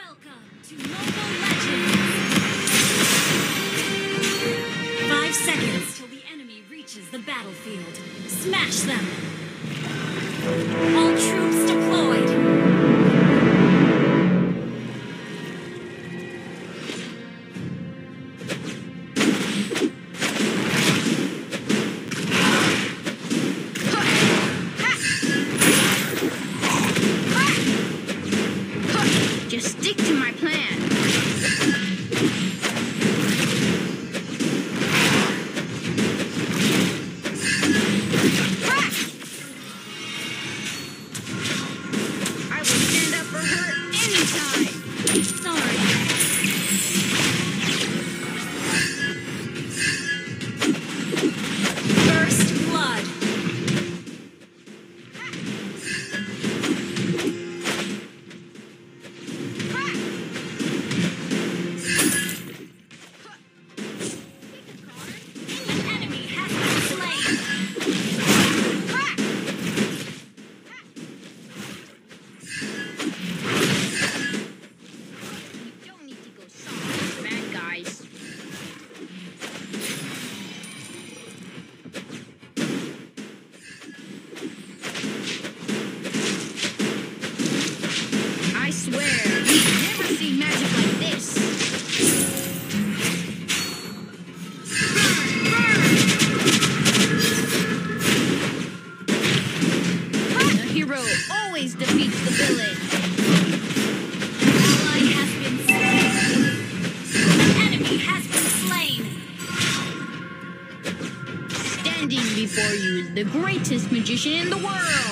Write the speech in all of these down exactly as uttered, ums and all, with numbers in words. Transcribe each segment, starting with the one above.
Welcome to Mobile Legends! Five seconds till the enemy reaches the battlefield. Smash them! All troops deployed! Just stick to my plan. I will stand up for her anytime. Sorry. First blood. I swear, you've never seen magic like this. Burn, burn! The hero always defeats the villain. An ally has been slain. An enemy has been slain. Standing before you is the greatest magician in the world.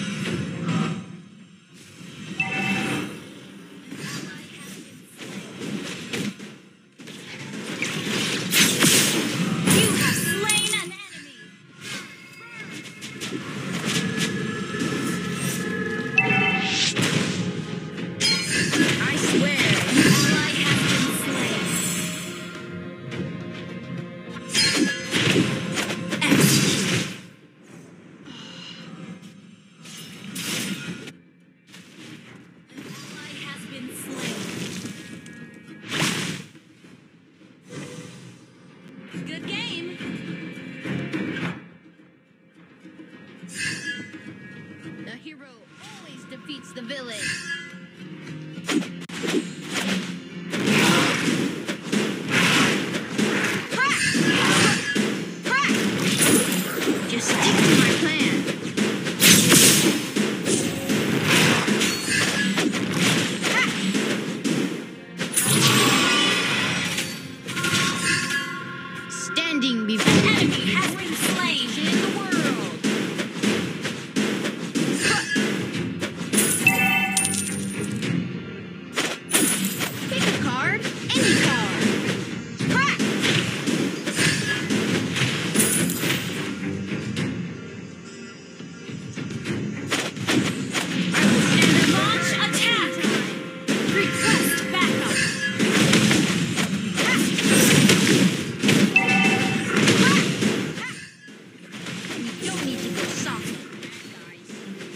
Good game. The hero always defeats the villain. Just stick to my plan. Standing before An enemy has been slain. in the world. Pick a card, any card. I will stand up. Launch attack. Request backup. We don't need to go soft, guys.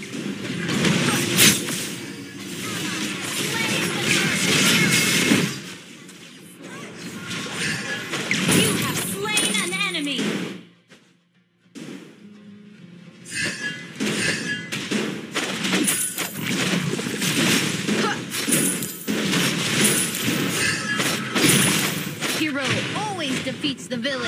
You have slain an enemy. Hero always defeats the villain.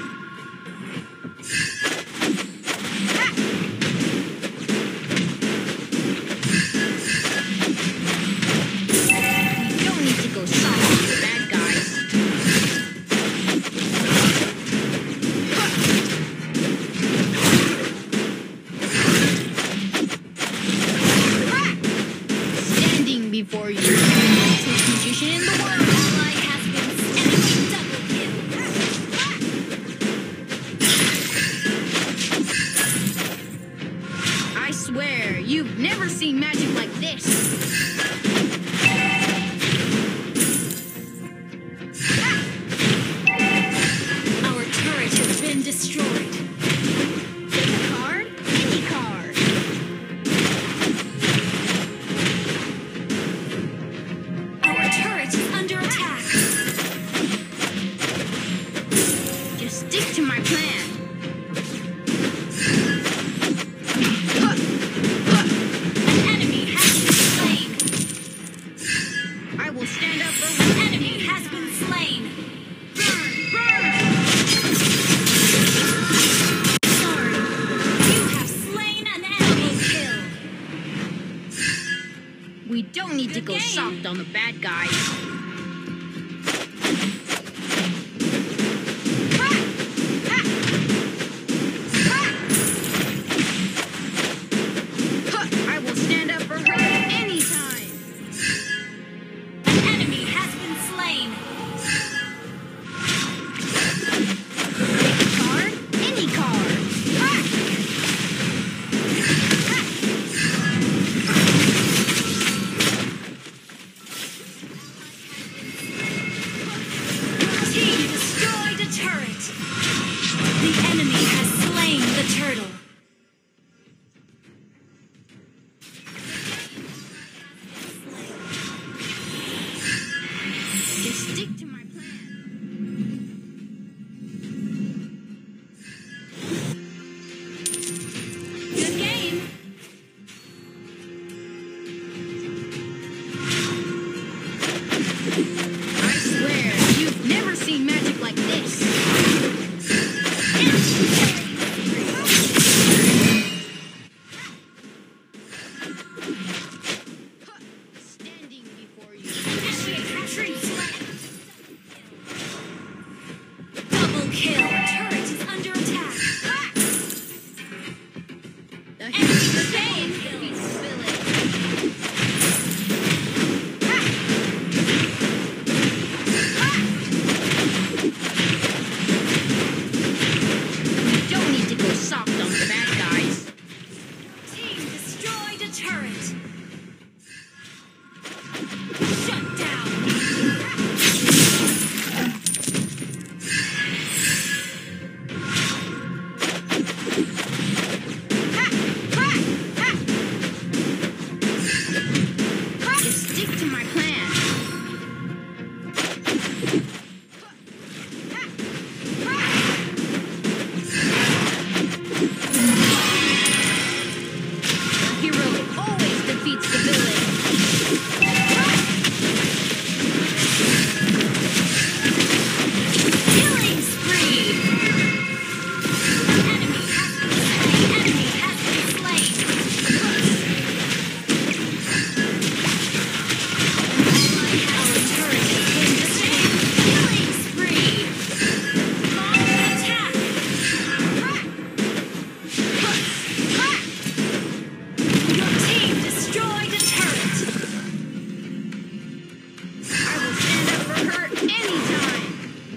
We don't need to go soft with the bad guys. Standing before you, the greatest magician in the world. Ally has been slain. Double kill. up for her Enemy has been slain. Sorry. You have slain an enemy. Kill. We don't need to Good go game. soft on the bad guys. I will stand up for her anytime. An enemy has been slain. Card? Any card. Team destroyed a turret. The enemy has slain the turtle. Just stick to my plan. Good game. I swear, you've never seen magic like this. Standing before you. Initiate retreat. Double kill. Turret is under attack. The Enemy hero slain. defeats the village. We don't need to go soft on the bad guys. Team destroyed a turret. Shut down. Just stick to my plan. The hero always defeats the villain. Killing spree. Enemy has been slain. Enemy has been slain. Our turret has been destroyed. Killing spree. Launch attack. Your team destroyed a turret. I will stand up for her anytime.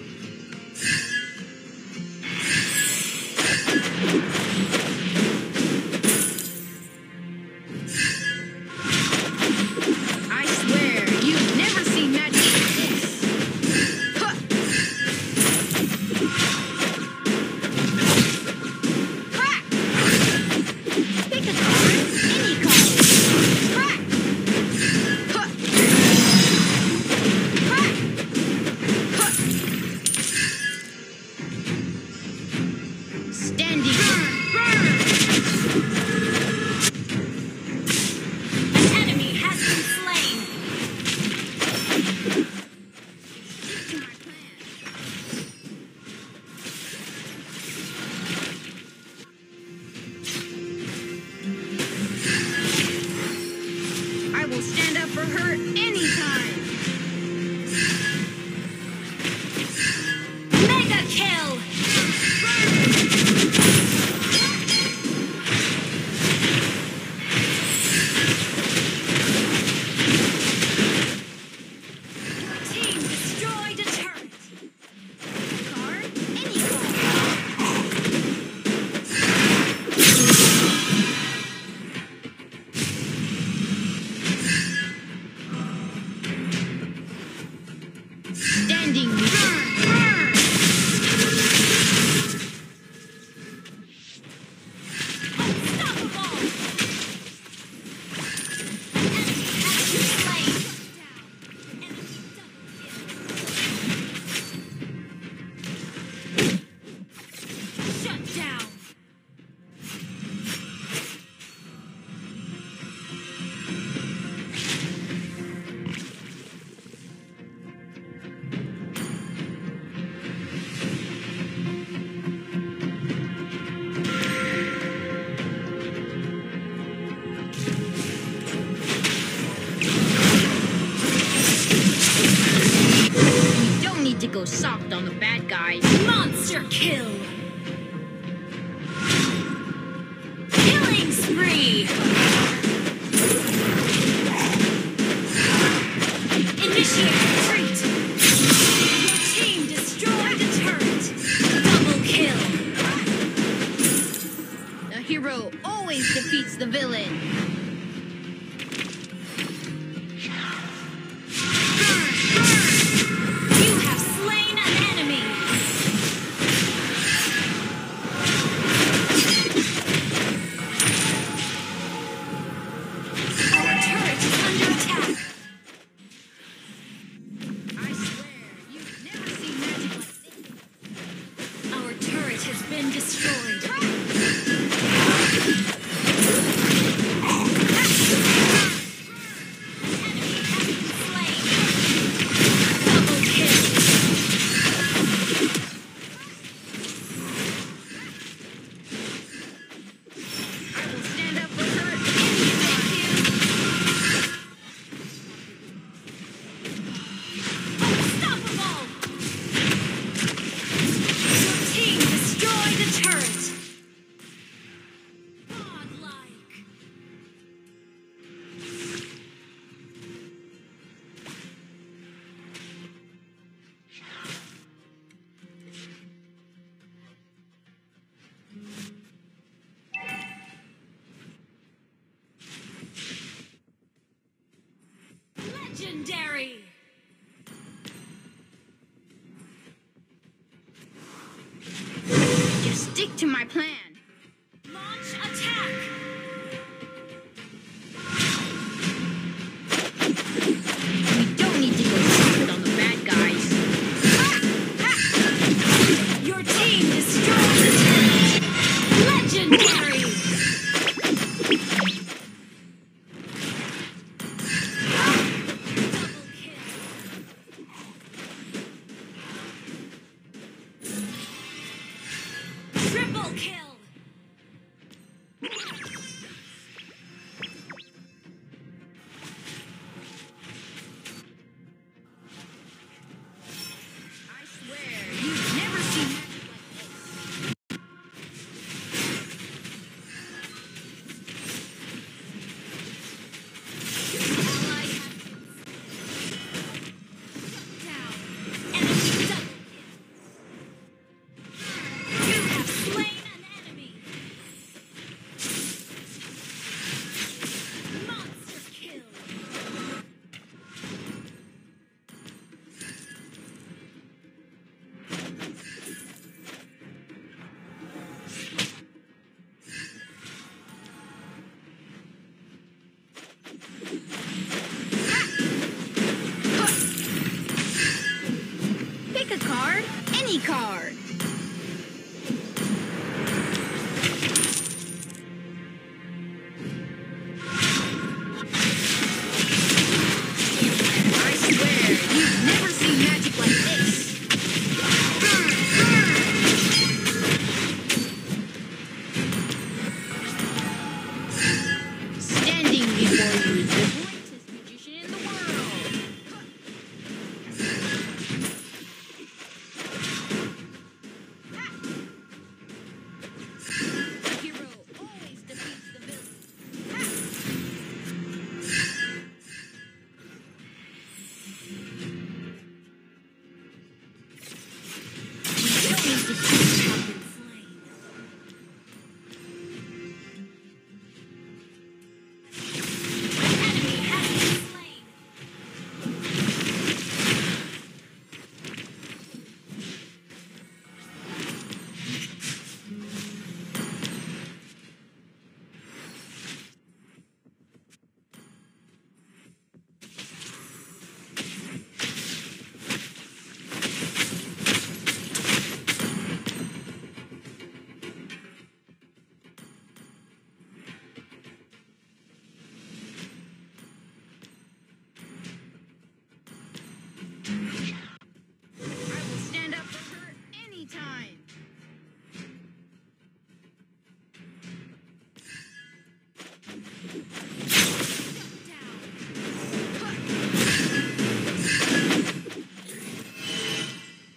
I swear, you've never seen magic like this. Huh. Ha! Pick a card, any card. Ha! Huh. Ha! Huh. Standing. An enemy has been slain. Stick to my plan. I will stand up for her anytime. Mega kill. Your team destroyed a turret. Card, any card. Standing. Unstoppable. An enemy has been slain. Enemy double kill. Shut down. go soft on the bad guys. Monster kill! Killing spree! Initiate retreat! Your team destroyed a turret! Double kill! The hero always defeats the villain. You have slain an enemy! Our turret is under attack! I swear, you've never seen magic like this. Our turret has been destroyed. Legendary! Just stick to my plan. Launch attack! We don't need to go soft on the bad guys. Your team destroyed the turret! Legendary! Double kill! Triple kill! I swear, you've never seen magic like this. Ally down. Enemy double kill. You have slain an enemy. Monster kill. Pick a card, any card. I swear, you've never seen magic like this. Standing before you is the greatest magician in the world. The hero always defeats the villain. We don't need to You have been slain. An enemy has been slain. I will stand up for her anytime. Down.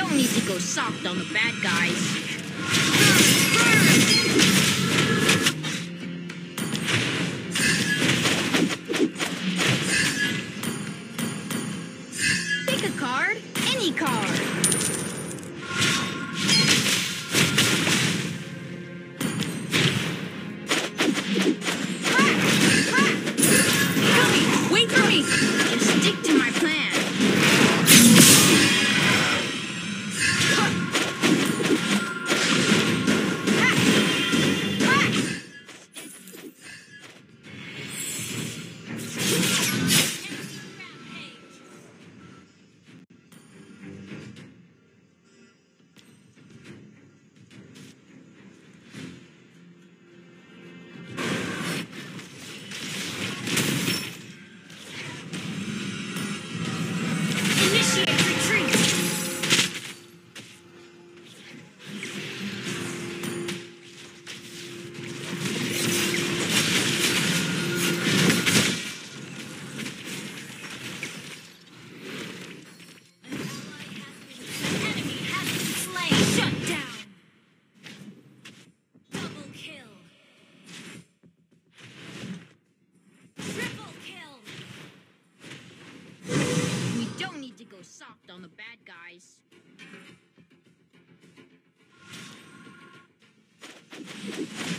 don't need to go soft on the bad guys. Pick a card, any card. Wait for me! Just stick to my plan. Initiate retreat! An enemy has been slain! Shut down! Double kill! Triple kill! We don't need to go soft on the bad guys.